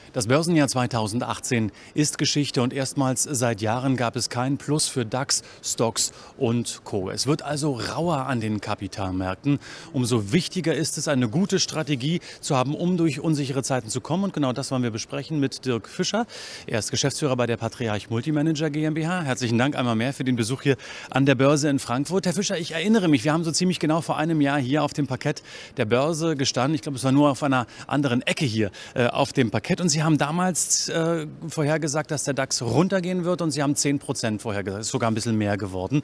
Das Börsenjahr 2018 ist Geschichte und erstmals seit Jahren gab es kein Plus für DAX, Stocks und Co. Es wird also rauer an den Kapitalmärkten. Umso wichtiger ist es, eine gute Strategie zu haben, um durch unsichere Zeiten zu kommen. Und genau das wollen wir besprechen mit Dirk Fischer. Er ist Geschäftsführer bei der Patriarch Multimanager GmbH. Herzlichen Dank einmal mehr für den Besuch hier an der Börse in Frankfurt. Herr Fischer, ich erinnere mich, wir haben so ziemlich genau vor einem Jahr hier auf dem Parkett der Börse gestanden. Ich glaube, es war nur auf einer anderen Ecke hier auf dem Parkett. Und Sie haben damals vorhergesagt, dass der DAX runtergehen wird und Sie haben 10% vorhergesagt. Das ist sogar ein bisschen mehr geworden.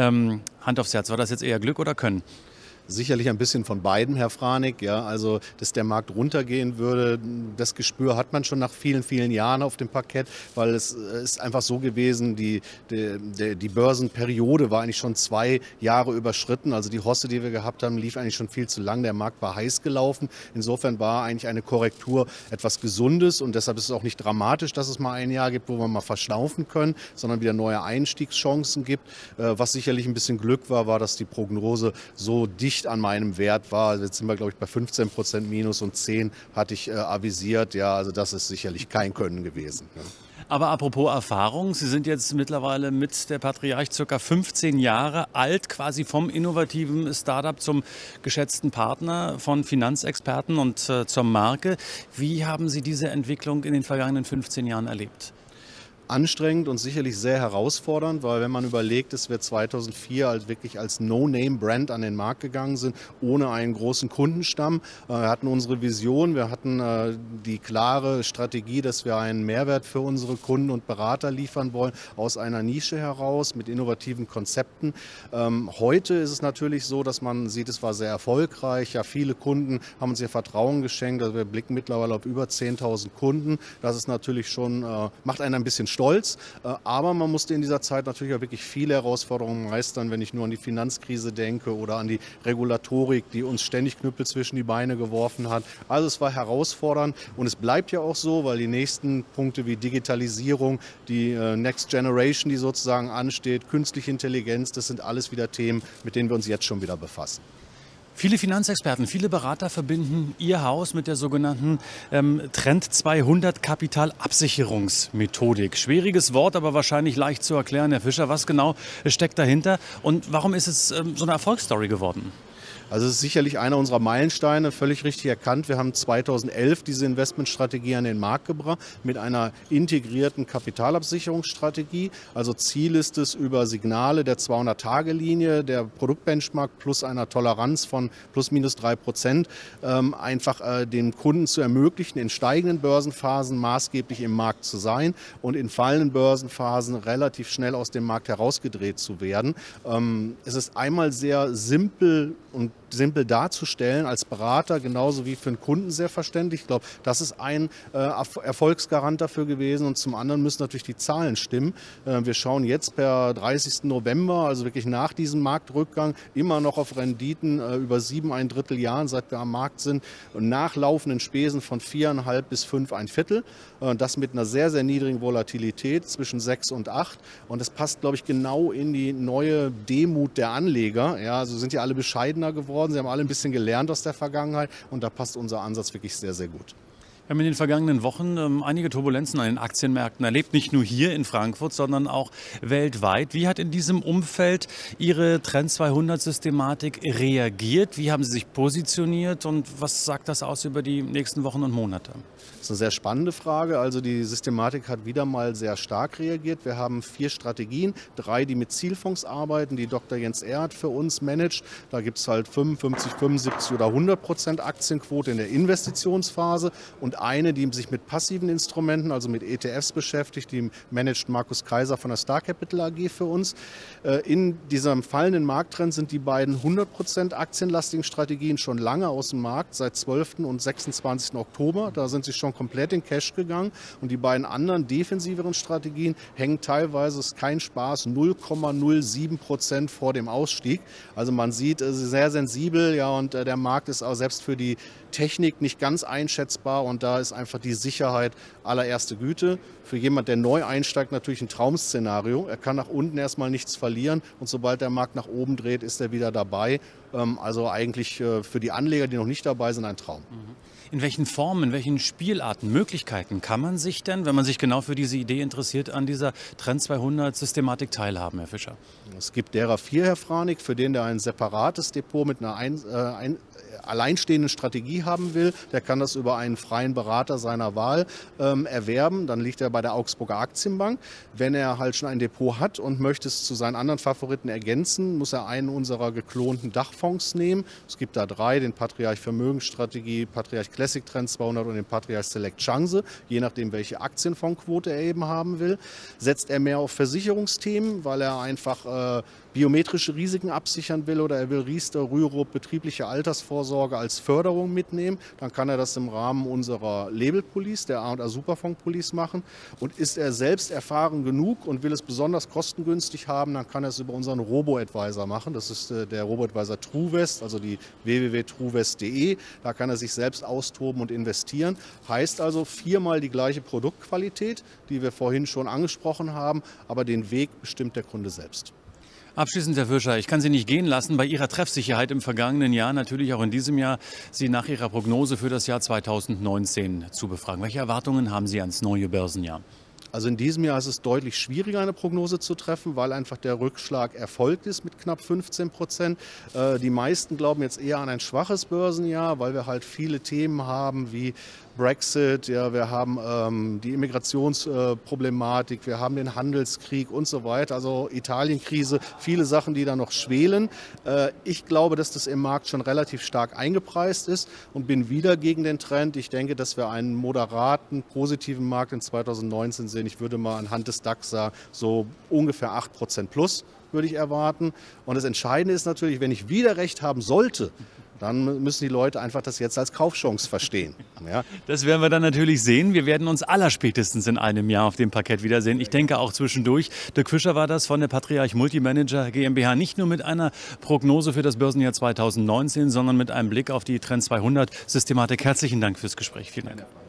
Hand aufs Herz, war das jetzt eher Glück oder Können? Sicherlich ein bisschen von beiden, Herr Franek. Ja, also, dass der Markt runtergehen würde, das Gespür hat man schon nach vielen, vielen Jahren auf dem Parkett, weil es ist einfach so gewesen, die Börsenperiode war eigentlich schon 2 Jahre überschritten. Also die Hosse, die wir gehabt haben, lief eigentlich schon viel zu lang. Der Markt war heiß gelaufen. Insofern war eigentlich eine Korrektur etwas Gesundes und deshalb ist es auch nicht dramatisch, dass es mal ein Jahr gibt, wo wir mal verschnaufen können, sondern wieder neue Einstiegschancen gibt. Was sicherlich ein bisschen Glück war, dass die Prognose so dicht an meinem Wert war. Jetzt sind wir, glaube ich, bei 15% minus und 10 hatte ich avisiert. Ja, also das ist sicherlich kein Können gewesen. Ja. Aber apropos Erfahrung, Sie sind jetzt mittlerweile mit der Patriarch ca. 15 Jahre alt, quasi vom innovativen Startup zum geschätzten Partner von Finanzexperten und zur Marke. Wie haben Sie diese Entwicklung in den vergangenen 15 Jahren erlebt? Anstrengend und sicherlich sehr herausfordernd, weil wenn man überlegt, dass wir 2004 halt wirklich als No-Name-Brand an den Markt gegangen sind, ohne einen großen Kundenstamm. Wir hatten unsere Vision, wir hatten die klare Strategie, dass wir einen Mehrwert für unsere Kunden und Berater liefern wollen, aus einer Nische heraus mit innovativen Konzepten. Heute ist es natürlich so, dass man sieht, es war sehr erfolgreich. Ja, viele Kunden haben uns ihr Vertrauen geschenkt. Also wir blicken mittlerweile auf über 10.000 Kunden. Das ist natürlich schon, macht einen ein bisschen stolz, aber man musste in dieser Zeit natürlich auch wirklich viele Herausforderungen meistern, wenn ich nur an die Finanzkrise denke oder an die Regulatorik, die uns ständig Knüppel zwischen die Beine geworfen hat. Also es war herausfordernd und es bleibt ja auch so, weil die nächsten Punkte wie Digitalisierung, die Next Generation, die sozusagen ansteht, künstliche Intelligenz, das sind alles wieder Themen, mit denen wir uns jetzt schon wieder befassen. Viele Finanzexperten, viele Berater verbinden Ihr Haus mit der sogenannten Trend 200 Kapitalabsicherungsmethodik. Schwieriges Wort, aber wahrscheinlich leicht zu erklären, Herr Fischer. Was genau steckt dahinter und warum ist es so eine Erfolgsstory geworden? Also es ist sicherlich einer unserer Meilensteine, völlig richtig erkannt. Wir haben 2011 diese Investmentstrategie an den Markt gebracht mit einer integrierten Kapitalabsicherungsstrategie. Also Ziel ist es, über Signale der 200-Tage-Linie, der Produktbenchmark plus einer Toleranz von plus minus 3%, einfach dem Kunden zu ermöglichen, in steigenden Börsenphasen maßgeblich im Markt zu sein und in fallenden Börsenphasen relativ schnell aus dem Markt herausgedreht zu werden. Es ist einmal sehr simpel darzustellen als Berater, genauso wie für einen Kunden sehr verständlich. Ich glaube, das ist ein Erfolgsgarant dafür gewesen und zum anderen müssen natürlich die Zahlen stimmen. Wir schauen jetzt per 30. November, also wirklich nach diesem Marktrückgang, immer noch auf Renditen über 7,25 Jahren, seit wir am Markt sind, und nachlaufenden Spesen von 4,5 bis 5,25. Das mit einer sehr, sehr niedrigen Volatilität zwischen 6 und 8. Und das passt, glaube ich, genau in die neue Demut der Anleger. Ja, also sind ja alle bescheidener geworden. Sie haben alle ein bisschen gelernt aus der Vergangenheit und da passt unser Ansatz wirklich sehr, sehr gut. Wir haben in den vergangenen Wochen einige Turbulenzen an den Aktienmärkten erlebt, nicht nur hier in Frankfurt, sondern auch weltweit. Wie hat in diesem Umfeld Ihre Trend 200-Systematik reagiert? Wie haben Sie sich positioniert und was sagt das aus über die nächsten Wochen und Monate? Das ist eine sehr spannende Frage. Also die Systematik hat wieder mal sehr stark reagiert. Wir haben 4 Strategien, 3, die mit Zielfonds arbeiten, die Dr. Jens Erhardt für uns managt. Da gibt es halt 55, 75 oder 100% Aktienquote in der Investitionsphase und eine, die sich mit passiven Instrumenten, also mit ETFs beschäftigt, die managt Markus Kaiser von der Star Capital AG für uns. In diesem fallenden Markttrend sind die beiden 100% aktienlastigen Strategien schon lange aus dem Markt, seit 12. und 26. Oktober. Da sind sie schon komplett in Cash gegangen und die beiden anderen defensiveren Strategien hängen teilweise, ist kein Spaß, 0,07% vor dem Ausstieg. Also man sieht, es ist sehr sensibel, ja, und der Markt ist auch selbst für die Technik nicht ganz einschätzbar und da ist einfach die Sicherheit allererste Güte. Für jemand, der neu einsteigt, natürlich ein Traum-Szenario. Er kann nach unten erstmal nichts verlieren und sobald der Markt nach oben dreht, ist er wieder dabei. Also eigentlich für die Anleger, die noch nicht dabei sind, ein Traum. In welchen Formen, in welchen Spielarten, Möglichkeiten kann man sich denn, wenn man sich genau für diese Idee interessiert, an dieser Trend 200 Systematik teilhaben, Herr Fischer? Es gibt derer 4, Herr Franig, für den der ein separates Depot mit einer alleinstehenden Strategie haben will, der kann das über einen freien Berater seiner Wahl erwerben. Dann liegt er bei der Augsburger Aktienbank. Wenn er halt schon ein Depot hat und möchte es zu seinen anderen Favoriten ergänzen, muss er einen unserer geklonten Dachfonds nehmen. Es gibt da 3, den Patriarch Vermögensstrategie, Patriarch Classic Trend 200 und den Patriarch Select Chance, je nachdem, welche Aktienfondsquote er eben haben will. Setzt er mehr auf Versicherungsthemen, weil er einfach biometrische Risiken absichern will oder er will Riester, Rürup, betriebliche Altersvorsorge als Förderung mitnehmen, dann kann er das im Rahmen unserer Label Police, der A&A Superfonds Police machen. Und ist er selbst erfahren genug und will es besonders kostengünstig haben, dann kann er es über unseren Robo-Advisor machen. Das ist der Robo-Advisor Truevest, also die www.truevest.de. Da kann er sich selbst austoben und investieren. Heißt also 4-mal die gleiche Produktqualität, die wir vorhin schon angesprochen haben, aber den Weg bestimmt der Kunde selbst. Abschließend, Herr Fischer, ich kann Sie nicht gehen lassen, bei Ihrer Treffsicherheit im vergangenen Jahr, natürlich auch in diesem Jahr, Sie nach Ihrer Prognose für das Jahr 2019 zu befragen. Welche Erwartungen haben Sie ans neue Börsenjahr? Also in diesem Jahr ist es deutlich schwieriger, eine Prognose zu treffen, weil einfach der Rückschlag erfolgt ist mit knapp 15%. Die meisten glauben jetzt eher an ein schwaches Börsenjahr, weil wir halt viele Themen haben wie Brexit, ja, wir haben die Immigrationsproblematik, wir haben den Handelskrieg und so weiter, also Italienkrise, viele Sachen, die da noch schwelen. Ich glaube, dass das im Markt schon relativ stark eingepreist ist und bin wieder gegen den Trend. Ich denke, dass wir einen moderaten, positiven Markt in 2019 sehen. Ich würde mal anhand des DAX sagen, so ungefähr 8% plus würde ich erwarten. Und das Entscheidende ist natürlich, wenn ich wieder recht haben sollte, dann müssen die Leute einfach das jetzt als Kaufchance verstehen. Ja. Das werden wir dann natürlich sehen. Wir werden uns allerspätestens in einem Jahr auf dem Parkett wiedersehen. Ich denke auch zwischendurch. Dirk Fischer war das von der Patriarch Multimanager GmbH. Nicht nur mit einer Prognose für das Börsenjahr 2019, sondern mit einem Blick auf die Trend 200 Systematik. Herzlichen Dank fürs Gespräch. Vielen Dank.